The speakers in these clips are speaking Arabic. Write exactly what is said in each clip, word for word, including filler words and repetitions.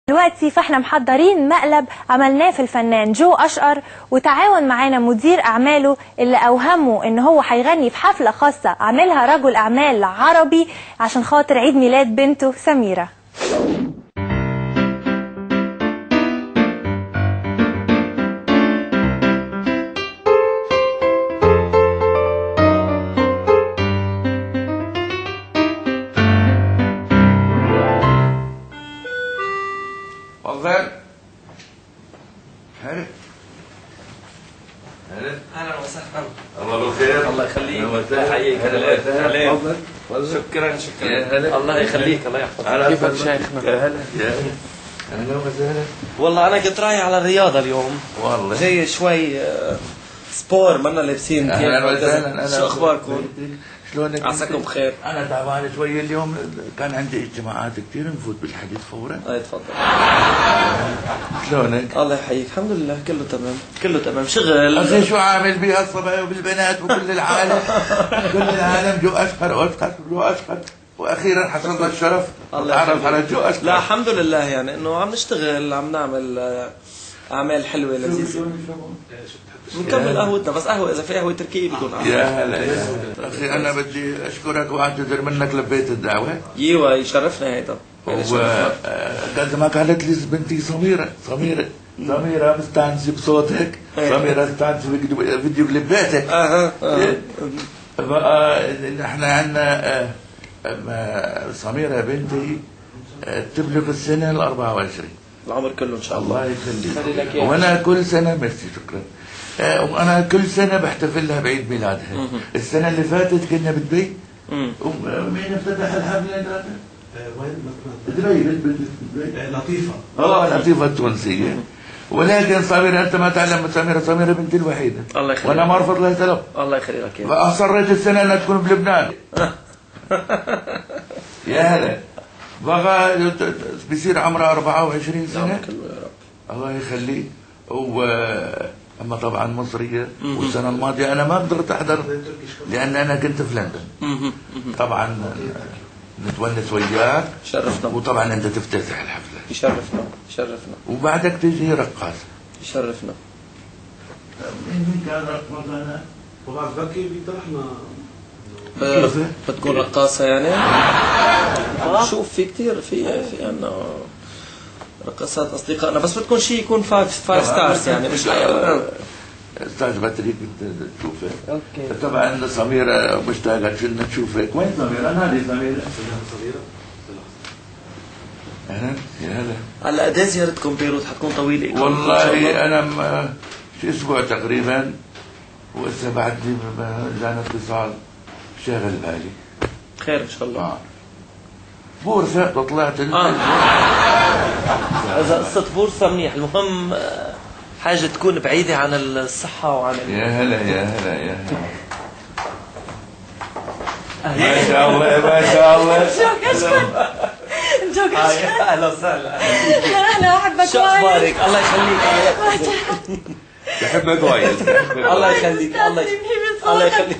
دلوقتي فاحنا محضرين مقلب عملناه في الفنان جو أشقر، وتعاون معانا مدير أعماله اللي أوهمه إن هو هيغني في حفلة خاصة عاملها رجل أعمال عربي عشان خاطر عيد ميلاد بنته سميرة. تفضل. هلا هلا اهلا وسهلا. الله بالخير. الله يخليك. الله يحييك. هلا هلا. تفضل. شكرا شكرا. يا هلا. الله يخليك. الله يحفظك. كيفك شيخنا؟ يا هلا يا هلا. اهلا وسهلا. والله انا كنت رايح على الرياضه اليوم. والله جاي شوي سبور منا لابسين. اهلا وسهلا. شو اخباركم؟ شلونك؟ عساكم بخير. انا تعبان شوي اليوم، كان عندي اجتماعات كثير، نفوت بالحديث فورا. اي تفضل. شلونك؟ الله يحييك. الحمد لله كله تمام كله تمام. شغل اخي شو عامل بها الصبايا وبالبنات وكل العالم كل العالم جو اشقر واشقر جو اشقر، واخيرا حصلنا الشرف نتعرف على جو اشقر. لا الحمد لله، يعني انه عم نشتغل، عم نعمل اعمال حلوه لذيذه. بنكمل قهوتنا، بس قهوه اذا في قهوه تركيه بيكون قهوه. يا هلا يا هلا. اخي انا بدي اشكرك واعتذر منك، لبيت الدعوه. ايوه يشرفنا هيدا. وقد ما قالت لي بنتي سميره سميره سميره مستانسه بصوتك، سميره مستانسه بفيديو كليباتك. اها اها. نحن عندنا سميره بنتي تبلغ السنه ال أربعة وعشرين. العمر كله ان شاء الله. الله يخليك. وانا كل سنه ميرسي شكرا. وانا كل سنه بحتفل لها بعيد ميلادها. السنه اللي فاتت كنا بدبي. ومين افتتح الحفله؟ وين؟ بدبي بدبي لطيفه. اه لطيفه التونسيه. ولكن سميره انت ما تعلم، سميره سميره بنتي الوحيده. الله يخليك. وانا ما رفض لها طلب. الله يخليك. فاصريت السنه انها تكون بلبنان. يا هلا. بغى بيصير عمرها أربعة وعشرين سنه. الله يخليك. و اما طبعا مصريه، والسنه الماضيه انا ما قدرت احضر لان انا كنت في لندن. طبعا نتونس وياك. شرفنا. وطبعا انت تفتتح الحفله. يشرفنا يشرفنا. وبعدك تجي رقاصه. يشرفنا. مين كان رقاصه؟ وبعد بكي بيطرحنا. بتكون رقاصه يعني؟ شوف في كثير في في عندنا رقصات اصدقائنا، بس بتكون شيء يكون فايف فايف ستارز يعني مش استاذ بدري كنت تشوفك. اوكي. طبعا سميره مشتاقه كنا نشوفك. وين سميره؟ انا هذه سميره. سميره. اهلا يا هلا. هلا قد ايه زيارتكم بيروت حتكون طويله؟ والله انا شي اسبوع تقريبا، وهسه بعدني جانا اتصال شاغل بالي. خير ان شاء الله. آه. بورصه طلعت اه اذا قصه بورصه منيح، المهم حاجه تكون بعيده عن الصحه وعن يا هلا يا هلا يا هلا. ما شاء الله ما شاء الله. جو كشكن جو كشكن. اهلا وسهلا. اهلا احبك وايد. شو اخبارك؟ الله يخليك. بحبك وايد. الله يخليك. الله يخليك. الله يخليك.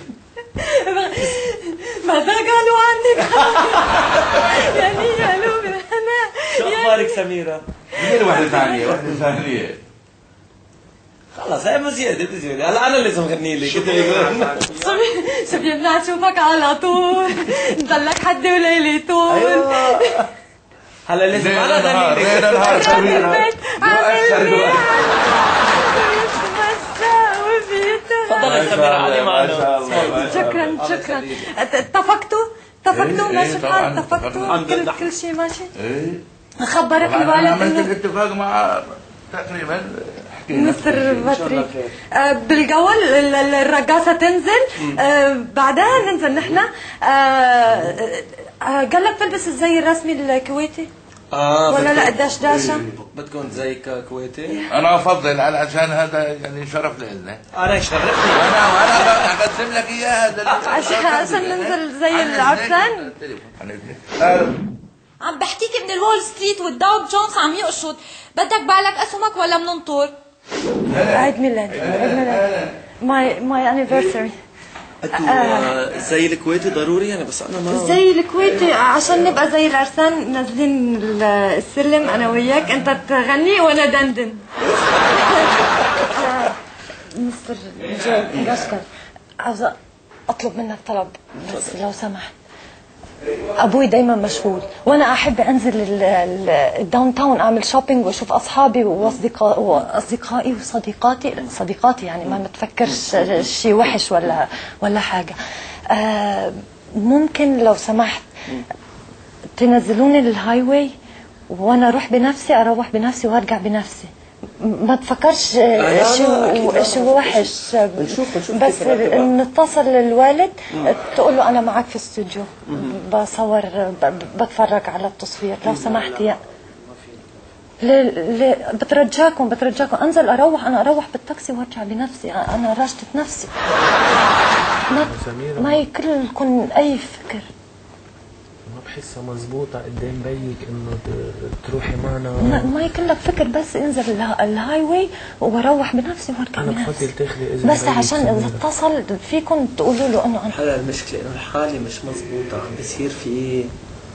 ماذا قالوا عنك؟ يعني قالوا من هنا. شو اخبارك سميره؟ مين واحدة ثانية واحدة ثانية. خلص هي مزيادة بزيادة. هلا أنا لازم أغني لك. شبيب بدنا نشوفك على طول، نضلك حد وليلي طول. أيوه. هلا لازم أنا أغني لك. ليل نهار سميرة. تفضلي سميرة علي معنا. شكرا شكرا. اتفقتوا؟ اتفقتوا ماشي الحال؟ اتفقتوا؟ كل كل شيء ماشي؟ ايه. خبرك انا الوالد عملت انه الاتفاق مع تقريبا حكينا مستر بطري. آه بالقول الرقاصه تنزل، آه بعدها ننزل نحن. آه آه قال لك تلبس الزي الرسمي الكويتي آه ولا لا قداش داشة؟ بتكون زي كويتي؟ انا افضل علشان هذا يعني شرف لنا. انا يشرفني. وانا وانا اقدم لك اياه هذا عشان عشان ننزل زي العرسان. عم بحكيك من الوول ستريت والداو جونز عم يقشط. بدك بعلك اسهمك ولا بننطر؟ عيد ميلاد عيد ميلاد ماي ماي انيفرساري. انتوا زي الكويتي ضروري يعني؟ بس انا ما زي الكويتي عشان نبقى زي العرسان نازلين السلم انا وياك، انت تغني وانا دندن. مستر جو بشكر، عاوزة اطلب منك طلب بس لو سمحت. ابوي دايما مشغول وانا احب انزل الداون تاون اعمل شوبينج واشوف اصحابي واصدقائي واصدقائي وصديقاتي صديقاتي يعني ما متفكرش شيء وحش ولا ولا حاجه. آه ممكن لو سمحت تنزلوني للهاي واي وانا اروح بنفسي، اروح بنفسي وارجع بنفسي، ما تفكرش شيء شيء وحش. بنشوف بنشوف بس نتصل للوالد تقول له انا معك في الاستوديو بصور بتفرج على التصوير لو سمحت. يا ليه ليه بترجاكم بترجاكم انزل اروح، انا اروح بالتاكسي وارجع بنفسي، انا راشدة نفسي. ما ما يكلكم اي فكر. ما بحسها مزبوطة قدام بيك انه تروحي معنا. ما, ما يكلك فكر، بس انزل الهاي واي واروح بنفسي وارجع انا بنفسي. بفضل تاخذي اذن بس عشان اذا اتصل فيكم تقولوا له انه انا هلا المشكلة انه الحالة مش مزبوطة، عم بصير في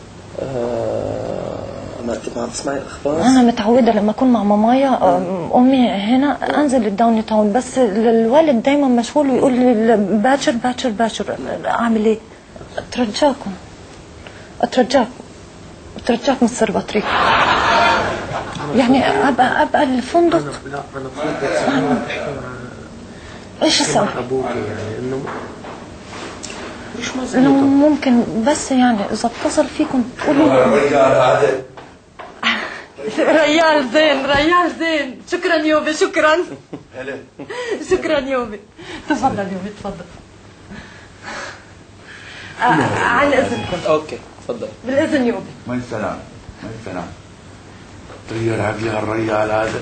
آه ما ما عم تسمعي الاخبار. انا متعودة لما اكون مع مامايا امي هنا انزل الداون تاون، بس الوالد دايما مشغول ويقول لي باكر باكر باكر. اعمل ايه؟ اترجاكم اترجاك اترجاك مستر بطريق يعني ابقى ابقى الفندق. أنا لا انا بفضل سنة تحكي مع ايش اسوي؟ ابوك يعني انه مش انه مزبوطة. ممكن بس يعني اذا اتصل فيكم تقولوا ريال زين ريال زين. شكرا يوبي شكرا. شكرا يوبي. تفضل يوبي تفضل. آه عن اذنكم. اوكي تفضل. بالاذن يوبي. ما السلام ما السلام. طير عقلي هالريال هذا.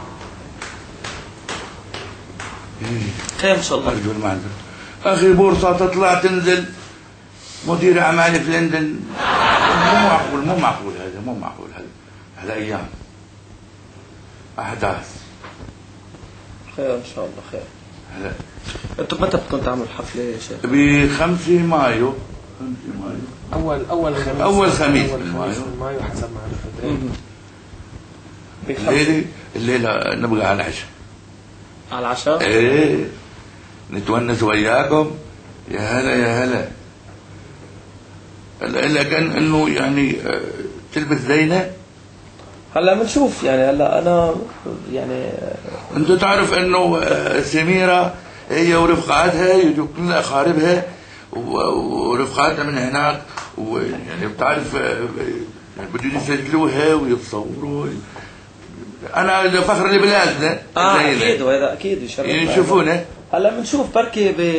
خير ان شاء الله. ارجو المعذرة. اخي بورصة تطلع تنزل مدير اعمالي في لندن. مو معقول مو معقول هذا مو معقول هذا. هالايام احداث. خير ان شاء الله خير. هلا انتم متى بدكم تعملوا الحفلة يا شيخ؟ ب خمسة مايو. خمسة مايو اول اول خميس أول خميس اول من خميس مايو. من مايو حسب ما عرفت. الليلة الليلة نبقى على العشاء. على العشاء؟ ايه نتونس وياكم. يا هلا يا هلا. الا كان انه يعني تلبس زينة. هلا بنشوف يعني. هلا انا يعني انت تعرف انه سميرة هي ورفقاتها يجوا كل اقاربها ورفقاتها من هناك، ويعني بتعرف بدهم يسجلوها ويتصوروا. انا فخر لبلادنا. اه اكيد وهذا اكيد يشرفنا. يشوفونا. هلا بنشوف بركي ب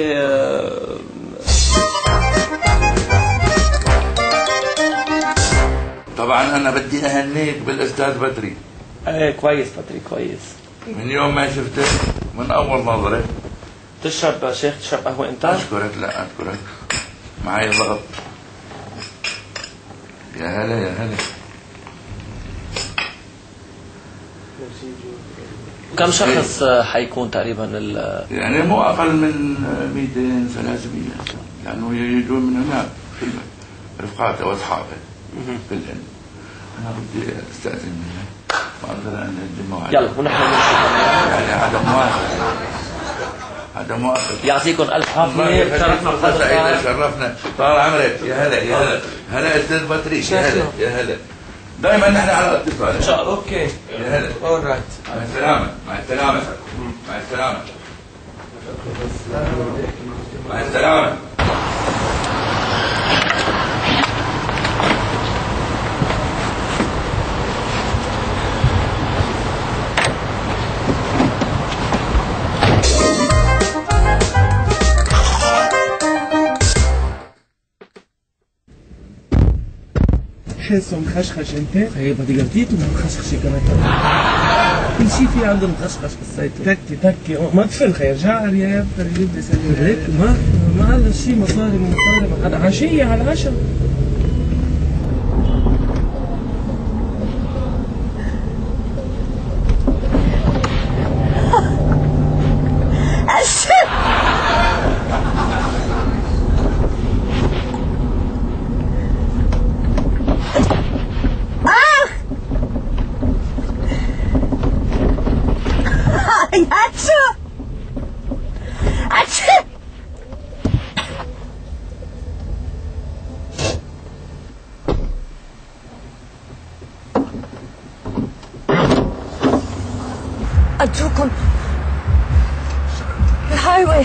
طبعا انا بدي اهنيك بالاستاذ بدري. ايه كويس بدري كويس. من يوم ما شفته من اول نظره. تشرب شيخ تشرب قهوه انت؟ اشكرك لا اشكرك. معي ضغط. يا هلا يا هلا. كم شخص حيكون تقريبا ال يعني مو اقل من مئتين ثلاثمئة لانه يجون من هناك كلهم رفقاته واصحابه كلهم. انا بدي استاذن منك ما اقدر ان اقدم موعد. يلا ونحن نشوف يعني عدم مؤاخذه عدم مؤاخذه. يعطيكم الف عافيه. شرفنا بحضرتك. شرفنا طال عمرك. يا هلا يا هلا. هلا استاذ بطريق. يا هلا يا هلا. دائما نحن على اتصال ان شاء الله. اوكي يا هلا. اول رايت. مع السلامه مع السلامه مع السلامه مع السلامه. حاسه مخشخش انت؟ هي بدي قلتيته مخشخشه كمان. كل شيء في عنده مخشخش بالسيطرة. تكي تكي ما تفل خير جاء الرياض يجيب لي سلة هيك ما ما هذا الشيء مصاري مصاري هذا عشية على العشاء. اي هاتشو هاتشو. أرجوكم الهاي واي،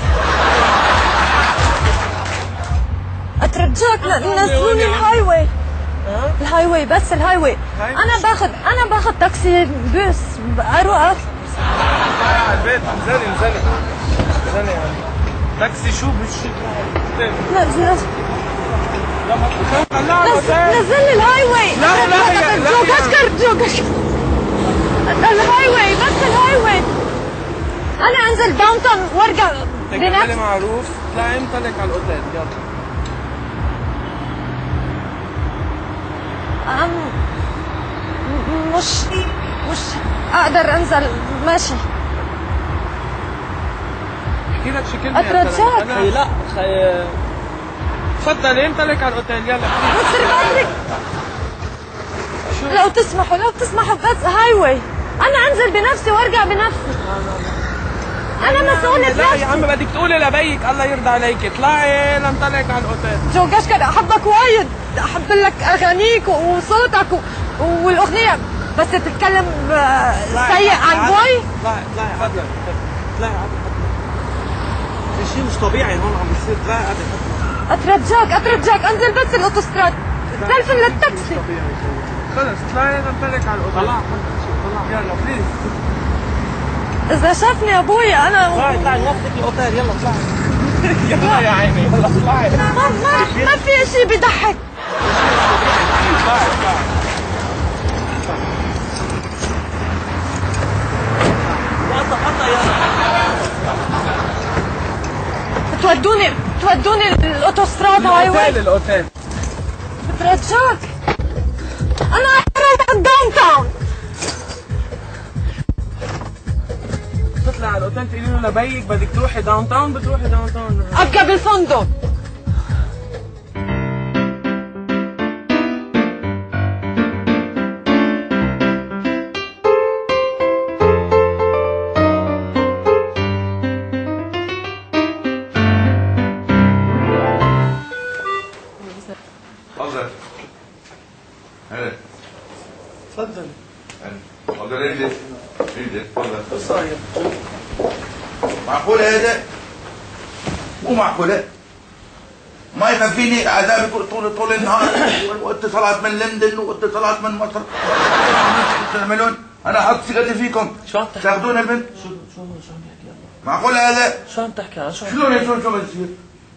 أترجاك نزلوني الهاي واي، الهاي واي بس الهاي واي. أنا باخذ أنا باخذ تاكسي بس أروح على البيت. انزلي انزلي انزلي يعني تاكسي شو بش نزل نزل لا نزل لي الهاي واي. لا لا لا جو كشكر جو كشكر الهاي واي بس الهاي واي. أنا أنزل داون تاون وأرجع تكملي معروف. اطلعي امتلك على الأوتيل يلا. أم مش مش أقدر أنزل ماشي. احكي لك شي كلمة. أترجاك. خي لا خي تفضلي امتلك على الأوتيل يلا. بصير بدري لو تسمحوا لو تسمحوا بس هاي واي. أنا أنزل بنفسي وأرجع بنفسي. أنا مسؤولة لا نفسي. يا عم بدك تقولي لبيك الله يرضى عليك اطلعي لامتلك على الأوتيل. جو كشكر أحبك وايد، أحب لك أغانيك وصوتك والأغنية، بس تتكلم سيء عن بوي. اطلعي اطلعي عدل اطلعي عدل. في شيء مش طبيعي هون عم بيصير. اطلعي عدل. أترجاك أترجاك أنزل بس الأوتوستراد تلفن للتاكسي. خلص اطلعي لامتلك على الأوتيل. طلع طلع يلا بليز. إذا شافني أبوي أنا اطلعي اطلعي نوصلك الأوتيل يلا اطلعي. يلا يا عيني يلا اطلعي. ما ما ما في شيء بيضحك. اطلعي اطلعي. تودوني تودوني الاوتوستراد هاي واي. الاوتيل الاوتيل. بترجاك انا رايح الداون تاون. تطلع على الاوتيل تقولي له لبيك بدك تروحي داون تاون بتروحي داون تاون. ابقى بالفندق. تفضل. هلا تفضل. تفضل انزل انزل تفضل. شو صاير؟ معقولة هذا؟ مو معقولة. ما يكفيني عذابي طول طول النهار واتصالات من لندن واتصالات من مصر. شو تعملون؟ انا احط ثقتي فيكم. شو عم تحكي؟ تاخذون البنت؟ شو شو شو عم يحكي الله؟ معقولة هذا؟ شو عم تحكي؟ شو شلون شلون شو بتصير؟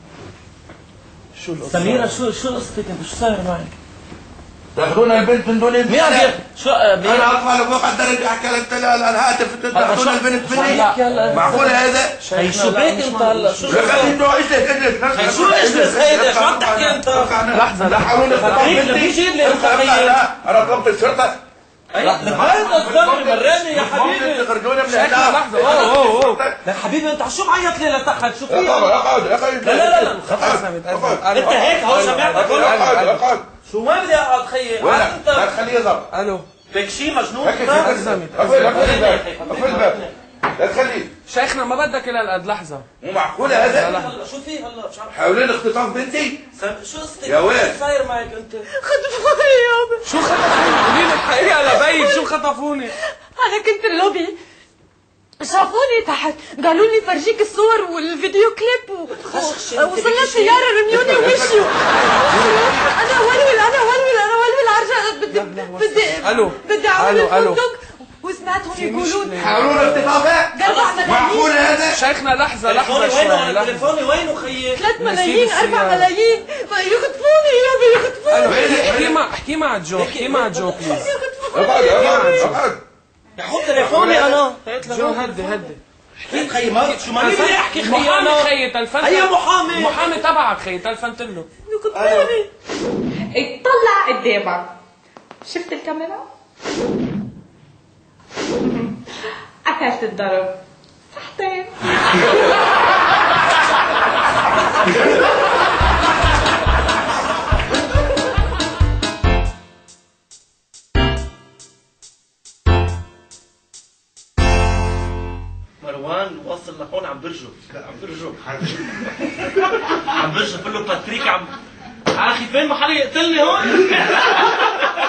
شو القصة؟ سميرة شو شو قصتك انت؟ شو صاير معك؟ تاخذون البنت من دون اذن؟ مين عم يحكي؟ شو انا اطلع لفوق الدرجة احكي لك الهاتف تاخذون البنت مني؟ معقولة هذا؟ هي شو بيك انت هلا؟ شو يا اخي انتوا اجلس اجلس شو اجلس هيدا؟ شو عم تحكي انت؟ لحظة لا حاولوا خليك جيب لي انت خيي. انا طلبت الشرطة. هذا الدم مراني يا حبيبي. تخرجونا من لحظة هنا. لحظة اوه اوه اوه. لا حبيبي انت شو معيط لي لتحت؟ شو في؟ اقعد اقعد اقعد. لا لا لا اقعد. انت هيك هو سمعتك اقعد اقعد. شو ما بدي اقعد خيي؟ وين؟ عاد لا انت تخليه يضرب. الو فيك شيء مجنون؟ هيك أزمت. اقفل اقفل الباب اقفل الباب. لا تخليه. شيخنا ما بدك الى القد. لحظة. مو معقولة هذا. هلا شو في هلا؟ مش عارف حاولين اختطاف بنتي. شو قصتك؟ يا ولد. شو صاير معك انت؟ خطفوني يابا. شو خطفوني؟ قولي لي الحقيقة لبيك شو خطفوني؟ أنا كنت اللوبي شافوني تحت قالوا لي فرجيك الصور والفيديو كليب و... وصلنا سيارة رميوني ومشيوا. أنا ولول أنا ولول أنا ولول عرجة بدي بدي الو بدي أعمل الو الو. الفندق وسمعتهم يقولون حاولون اختطافه. أربع ملايين معقولة هذا؟ شيخنا لحظة لحظة تليفوني شوي وينه؟ لحظة. تليفوني وينه خيي؟ ثلاث نسيب ملايين أربع السيارة. ملايين يخطفوني يابا يخطفوني احكي مع احكي مع جو احكي مع جو بليز. اقعد اقعد اقعد. حط تليفوني انا. جو هدي هدي. احكي خيي ما شو ما بدي احكي خيي محامي انا. خيي تلفنت. هي محامي. محامي تبعك خيي تلفنت له. يخطفوني. اطلع قدامك. شفت الكاميرا؟ أكلت الضرب. صحتين. مروان واصل لهون عم برجف عم برجف عم برجف بقول له باتريك عم اخي فين محل يقتلني هون